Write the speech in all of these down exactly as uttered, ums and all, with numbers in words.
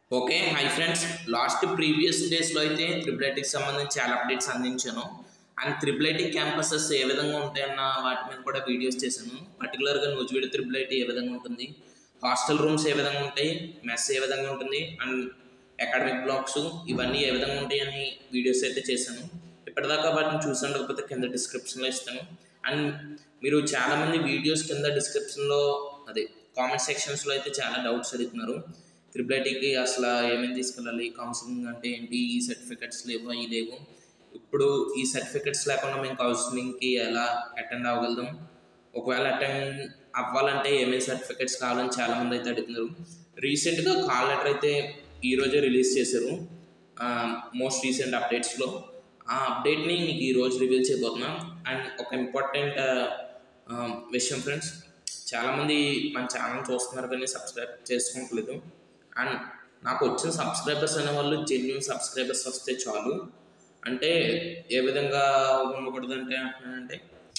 Okay hi friends last previous డేస్లో అయితే triple ఐటీకి సంబంధించి చాలా అప్డేట్స్ అందించాను అండ్ త్రిబుల్ ఐటీ క్యాంపసెస్ ఏ విధంగా ఉంటాయన్న వాటి మీద కూడా వీడియోస్ చేశాను. పర్టికులర్గా నూజివీడు త్రిబుల్ ఐటీ ఏ విధంగా ఉంటుంది, హాస్టల్ రూమ్స్ ఏ విధంగా ఉంటాయి, మెస్ ఏ విధంగా ఉంటుంది అండ్ అకాడమిక్ బ్లాక్స్ ఇవన్నీ ఏ విధంగా ఉంటాయి అని వీడియోస్ అయితే చేశాను. ఇప్పటిదాకా వాటిని చూసాను కింద డిస్క్రిప్షన్లో ఇస్తాను. అండ్ మీరు చాలామంది వీడియోస్ కింద డిస్క్రిప్షన్లో అదే కామెంట్ సెక్షన్స్లో అయితే చాలా డౌట్స్ అడుగుతున్నారు. త్రిబుల్ ఐటీకి అసలు ఏమేమి తీసుకెళ్ళాలి, కౌన్సిలింగ్ అంటే ఏంటి, ఈ సర్టిఫికెట్స్ లేవు అవి లేవు, ఇప్పుడు ఈ సర్టిఫికెట్స్ లేకుండా మేము కౌన్సిలింగ్కి ఎలా అటెండ్ అవ్వగలుగుతాం, ఒకవేళ అటెండ్ అవ్వాలంటే ఏమేమి సర్టిఫికెట్స్ కావాలని చాలామంది అయితే అడుగుతున్నారు. రీసెంట్గా కాల్ లెటర్ అయితే ఈరోజే రిలీజ్ చేశారు మోస్ట్ రీసెంట్ అప్డేట్స్లో. ఆ అప్డేట్ని మీకు ఈరోజు రివీల్ చేయబోతున్నాం. అండ్ ఒక ఇంపార్టెంట్ విషయం ఫ్రెండ్స్, చాలామంది మన ఛానల్ చూస్తున్నారు కానీ సబ్స్క్రైబ్ చేసుకోవట్లేదు. అండ్ నాకు వచ్చిన సబ్స్క్రైబర్స్ అనేవాళ్ళు జెన్యూన్ సబ్స్క్రైబర్స్ వస్తే చాలు. అంటే ఏ విధంగా ఉండకూడదంటే అంటే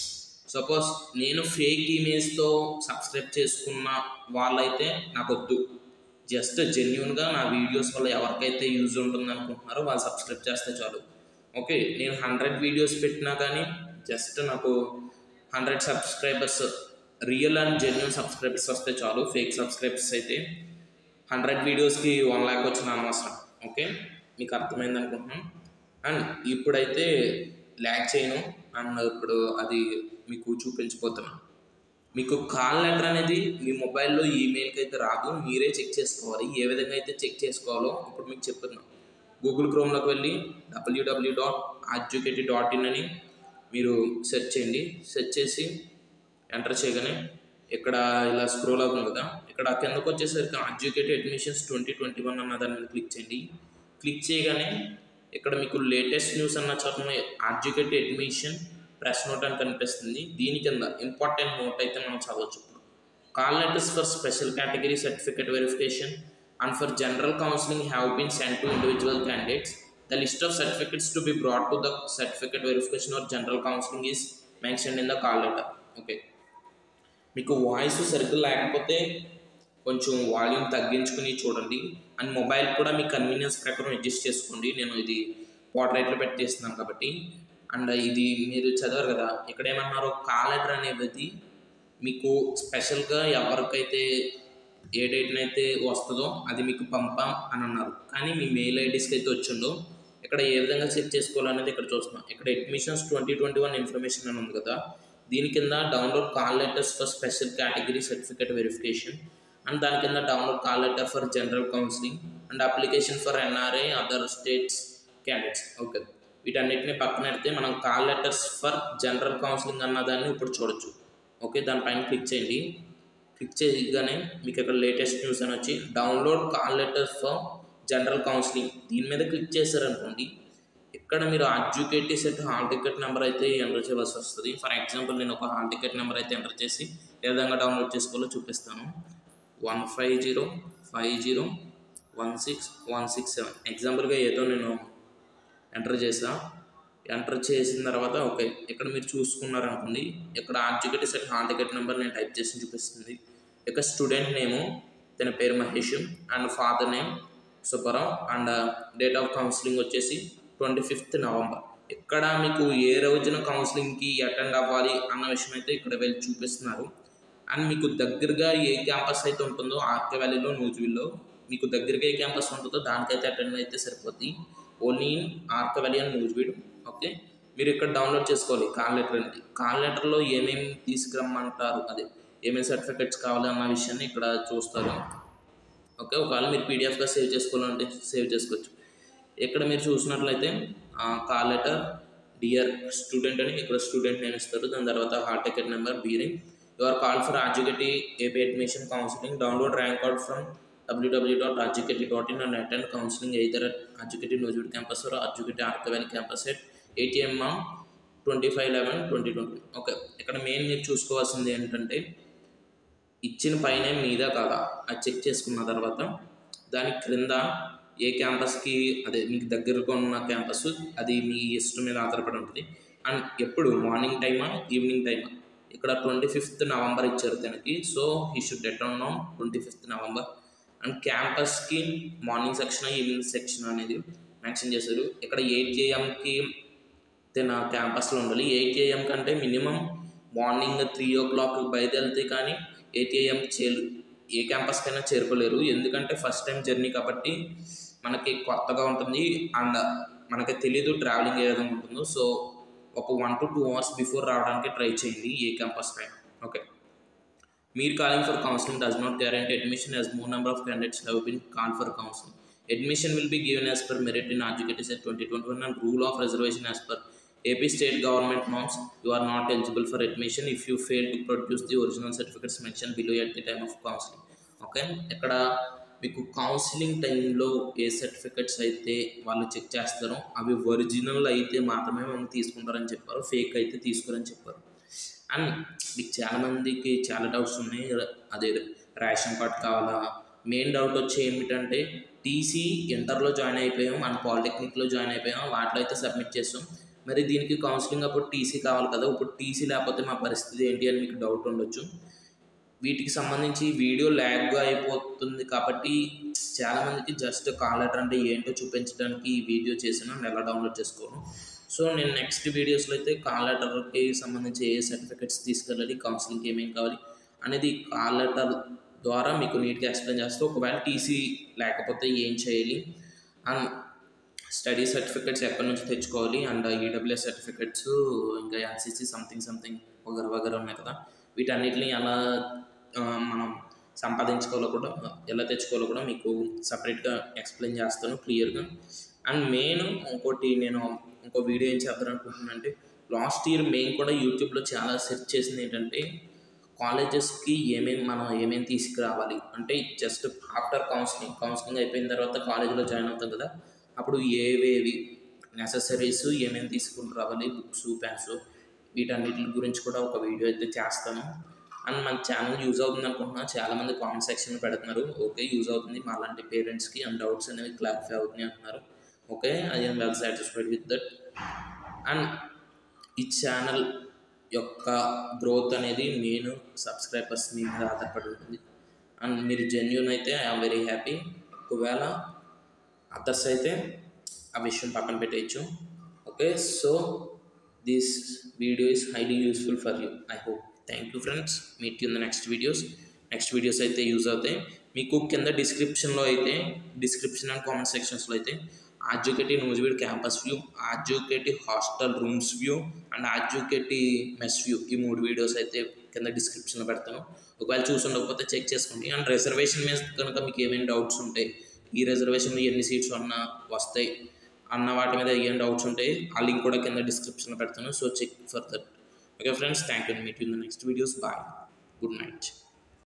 సపోజ్ నేను ఫేక్ ఇమేజ్తో సబ్స్క్రైబ్ చేసుకున్న వాళ్ళైతే నాకు వద్దు, జస్ట్ జెన్యూన్గా నా వీడియోస్ వల్ల ఎవరికైతే యూజ్ ఉంటుంది అనుకుంటున్నారో వాళ్ళు సబ్స్క్రైబ్ చేస్తే చాలు. ఓకే, నేను హండ్రెడ్ వీడియోస్ పెట్టినా కానీ జస్ట్ నాకు hundred subscribers real and genuine subscribers వస్తే చాలు. ఫేక్ సబ్స్క్రైబర్స్ అయితే హండ్రెడ్ వీడియోస్కి వన్ ల్యాక్ వచ్చిన అనవసరం. ఓకే, మీకు అర్థమైంది అనుకుంటున్నాను. అండ్ ఇప్పుడైతే ల్యాక్ చేయను అండ్ ఇప్పుడు అది మీకు చూపించిపోతున్నాను. మీకు కాల్ లెటర్ అనేది మీ మొబైల్లో ఈమెయిల్కి అయితే రాదు, మీరే చెక్ చేసుకోవాలి. ఏ విధంగా అయితే చెక్ చేసుకోవాలో ఇప్పుడు మీకు చెప్తున్నాను. గూగుల్ క్రోమ్లోకి వెళ్ళి WWW dot RGUKT dot in అని మీరు సెర్చ్ చేయండి. సెర్చ్ చేసి ఎంటర్ చేయగానే ఇక్కడ ఇలా స్క్రోల్ అవుతుంది కదా, ఇక్కడ కిందకు వచ్చేసరికి RGUKT admissions twenty twenty one అన్న దాని మీద క్లిక్ చేయండి. క్లిక్ చేయగానే ఇక్కడ మీకు లేటెస్ట్ న్యూస్ అన్న చోట ఎడ్యుకేటీ అడ్మిషన్ ప్రెస్ నోట్ అని కనిపిస్తుంది. దీని కింద ఇంపార్టెంట్ నోట్ అయితే మనం చదవచ్చు. Call letters for special category certificate verification and for general counselling have been sent to individual candidates. The list of certificates to be brought to the certificate verification or general counselling is mentioned in the call letter. Okay, మీకు voice సరిగ్గా లేకపోతే కొంచెం volume తగ్గించుకుని చూడండి. And mobile కూడా మీ convenience ప్రకారం adjust చేసుకోండి. నేను ఇది పోర్ట్రైట్లో పెట్టి చేస్తున్నాను కాబట్టి. అండ్ ఇది మీరు చదివారు కదా, ఇక్కడ ఏమన్నారు, కాల్ లెటర్ అనేది మీకు స్పెషల్గా ఎవరికైతే ఏ డేట్ని అయితే వస్తుందో అది మీకు పంపాం అని అన్నారు, కానీ మీ మెయిల్ ఐడీస్కి అయితే వచ్చిందో. ఇక్కడ ఏ విధంగా చెక్ చేసుకోవాలనేది ఇక్కడ చూస్తున్నాం. ఇక్కడ admissions twenty twenty one information అని ఉంది కదా, దీని కింద download call letters for special category certificate verification and దాని కింద download call letter for general counselling and application for NRI other states candidates. Okay, వీటన్నిటిని పక్కన పెడితే మనం call letters for general counselling అన్నదాన్ని ఇప్పుడు చూడొచ్చు. ఓకే, దానిపైన క్లిక్ చేయండి. క్లిక్ చేయగానే మీకు ఇక్కడ లేటెస్ట్ న్యూస్ అని వచ్చి download call letters for general counselling దీని మీద క్లిక్ చేశారనుకోండి, ఇక్కడ మీరు RGUKT CET hall ticket number అయితే ఎంటర్ చేయవలసి వస్తుంది. ఫర్ ఎగ్జాంపుల్ నేను ఒక హాల్ టికెట్ నెంబర్ అయితే ఎంటర్ చేసి ఏ విధంగా డౌన్లోడ్ చేసుకోవాలో చూపిస్తాను. One five zero five zero one six one six seven ఎగ్జాంపుల్గా ఏదో నేను ఎంటర్ చేసా. ఎంటర్ చేసిన తర్వాత ఓకే, ఇక్కడ మీరు చూసుకున్నారనుకోండి, ఇక్కడ RGUKT CET hall ticket number నేను టైప్ చేసి చూపిస్తుంది. ఇక్కడ స్టూడెంట్ నేము, తన పేరు Mahesh and father name Subbarao and date of counselling వచ్చేసి ట్వంటీ ఫిఫ్త్ నవంబర్. ఇక్కడ మీకు ఏ రోజున కౌన్సిలింగ్కి అటెండ్ అవ్వాలి అన్న విషయం అయితే ఇక్కడ వెళ్ళి చూపిస్తున్నారు. అండ్ మీకు దగ్గరగా ఏ క్యాంపస్ అయితే ఉంటుందో ఆర్కే వ్యాలీలో నూజివీడ్లో మీకు దగ్గరగా ఏ క్యాంపస్ ఉంటుందో దానికైతే అటెండ్ అయితే సరిపోద్ది. Only RK Valley and Nuzvid. Okay, మీరు ఇక్కడ డౌన్లోడ్ చేసుకోవాలి కాల్ లెటర్ అనేది. కాల్ లెటర్లో ఏమేమి తీసుకురమ్మంటారు, అదే ఏమేమి సర్టిఫికెట్స్ కావాలి అన్న విషయాన్ని ఇక్కడ చూస్తారు. ఓకే, ఒకవేళ మీరు పీడిఎఫ్గా సేవ్ చేసుకోవాలంటే సేవ్ చేసుకోవచ్చు. ఇక్కడ మీరు చూసినట్లయితే కాల్ లెటర్ డియర్ స్టూడెంట్ అని ఇక్కడ స్టూడెంట్ నేమ్ ఇస్తారు. దాని తర్వాత hall ticket number bearing your call for RGUKT AP admission counselling download rank out from WWW dot RGUKT dot in and attend counselling either at RGUKT Nuzvid campus or RGUKT RK Valley campus at ATM twenty five eleven twenty twenty. Okay, ఇక్కడ main మీరు చూసుకోవాల్సింది ఏంటంటే ఇచ్చిన పైన మీదా కాదా అది check చేసుకున్న తర్వాత దాని క్రింద ఏ క్యాంపస్కి అదే మీకు దగ్గరగా ఉన్న క్యాంపస్ అది మీ ఇష్టం మీద ఆధారపడి ఉంటుంది. అండ్ ఎప్పుడు మార్నింగ్ టైమా ఈవినింగ్ టైమా, ఇక్కడ ట్వంటీ ఫిఫ్త్ నవంబర్ ఇచ్చారు దానికి. So he should attend on twenty fifth November. And క్యాంపస్కి మార్నింగ్ సెక్షన్ ఈవినింగ్ సెక్షన్ అనేది మెన్షన్ చేశారు. ఇక్కడ ఎయిట్ ఏఎంకి నా క్యాంపస్లో ఉండాలి. ఎయిట్ ఏఎం కంటే minimum morning three o'clock బయలుదేరితే కానీ ఎయిట్ ఏఎం చేరు ఏ క్యాంపస్కైనా చేరుకోలేరు. ఎందుకంటే ఫస్ట్ టైం జర్నీ కాబట్టి మనకి కొత్తగా ఉంటుంది అండ్ మనకి తెలీదు ట్రావెలింగ్ ఏ విధంగా ఉంటుందో. సో ఒక one to two hours before రావడానికి ట్రై చేయండి ఏ క్యాంపస్ పైన. ఓకే, మీరు calling for counselling does not guarantee admission as more number of candidates have been call for counselling. Admission will be given as per merit in Educators at twenty twenty-one and rule of reservation as per A P state government norms. You are not eligible for admission if you fail to produce the original certificates mentioned below at the time of counseling. Okay, ఇక్కడ మీకు counselling టైంలో ఏ certificates అయితే వాళ్ళు check చేస్తారో అవి original అయితే మాత్రమే మనం తీసుకుంటారని చెప్పారు, ఫేక్ అయితే తీసుకోరని చెప్పారు. అండ్ మీకు చాలామందికి చాలా డౌట్స్ ఉన్నాయి. అదే రేషన్ కార్డ్ కావాలా, మెయిన్ డౌట్ వచ్చి ఏమిటంటే టీసీ ఇంటర్లో జాయిన్ అయిపోయాం అండ్ పాలిటెక్నిక్లో జాయిన్ అయిపోయాం, వాటిలో అయితే సబ్మిట్ చేస్తాం. మరి దీనికి కౌన్సిలింగ్ అప్పుడు టీసీ కావాలి కదా, ఇప్పుడు టీసీ లేకపోతే మా పరిస్థితి ఏంటి అని మీకు డౌట్ ఉండొచ్చు. వీటికి సంబంధించి వీడియో ల్యాగ్గా అయిపోతుంది కాబట్టి చాలామందికి జస్ట్ కాల్ లెటర్ అంటే ఏంటో చూపించడానికి ఈ వీడియో చేసాను అండ్ ఎలా డౌన్లోడ్ చేసుకోను. సో నేను నెక్స్ట్ వీడియోస్లో అయితే కాల్ లెటర్కి సంబంధించి ఏ సర్టిఫికెట్స్ తీసుకెళ్ళాలి, కౌన్సిలింగ్కి ఏమేమి కావాలి అనేది కాల్ లెటర్ ద్వారా మీకు నీట్గా ఎక్స్ప్లెయిన్ చేస్తూ, ఒకవేళ టీసీ లేకపోతే ఏం చేయాలి అండ్ స్టడీ సర్టిఫికెట్స్ ఎక్కడి నుంచి తెచ్చుకోవాలి అండ్ ఈడబ్ల్యూఎస్ సర్టిఫికెట్స్ ఇంకా ఎన్సీసీ సంథింగ్ సంథింగ్ వగర వగర ఉన్నాయి కదా, వీటన్నిటిని ఎలా మనం సంపాదించుకోవాలో కూడా ఎలా తెచ్చుకోవాలో కూడా మీకు సపరేట్గా ఎక్స్ప్లెయిన్ చేస్తాను క్లియర్గా. అండ్ మెయిన్ ఇంకోటి నేను ఇంకో వీడియో ఏం చేద్దాం అనుకుంటున్నాను అంటే, లాస్ట్ ఇయర్ మెయిన్ కూడా యూట్యూబ్లో చాలా సెర్చ్ చేసింది ఏంటంటే కాలేజెస్కి ఏమేమి మనం ఏమేమి తీసుకురావాలి అంటే, జస్ట్ ఆఫ్టర్ కౌన్సిలింగ్ కౌన్సిలింగ్ అయిపోయిన తర్వాత కాలేజీలో జాయిన్ అవుతాం కదా, అప్పుడు ఏవేవి నెససరీస్ ఏమేమి తీసుకుని రావాలి, బుక్స్ పెన్స్ వీటన్నిటి గురించి కూడా ఒక వీడియో అయితే చేస్తాను. అండ్ మన ఛానల్ యూజ్ అవుతుంది అనుకుంటున్నా, చాలామంది కామెంట్ సెక్షన్ పెడుతున్నారు. ఓకే, యూజ్ అవుతుంది మా లాంటి పేరెంట్స్కి అండ్ డౌట్స్ అనేవి క్లారిఫై అవుతున్నాయి అంటున్నారు. Okay, I am well satisfied with that. And ఈ ఛానల్ యొక్క గ్రోత్ అనేది నేను సబ్స్క్రైబర్స్ మీ మీద ఆధారపడి ఉంటుంది. అండ్ మీరు జెన్యూన్ అయితే ఐఎమ్ వెరీ హ్యాపీ. ఒకవేళ అదర్స్ అయితే ఆ విషయం పక్కన పెట్టేయచ్చు. Okay, so this video is highly useful for you, I hope. Thank you friends, meet you in the next videos. Next videos అయితే యూజ్ అవుతాయి మీకు. కింద డిస్క్రిప్షన్లో అయితే డిస్క్రిప్షన్ అండ్ కామెంట్ సెక్షన్స్లో అయితే educative Nuzvid campus view, educative hostel rooms view and educative mess view, ఈ మూడు వీడియోస్ అయితే కింద డిస్క్రిప్షన్లో పెడతాను. ఒకవేళ చూసి ఉండకపోతే చెక్ చేసుకోండి. అండ్ రిజర్వేషన్ మీద కనుక మీకు ఏమేమి డౌట్స్ ఉంటాయి, ఈ రిజర్వేషన్లో ఎన్ని సీట్స్ అన్నా వస్తాయి అన్న వాటి మీద ఏం డౌట్స్ ఉంటాయి, ఆ లింక్ కూడా కింద డిస్క్రిప్షన్లో పెడతాను. So check for that. Okay friends, thank you. Meet you in the next videos. Bye, good night.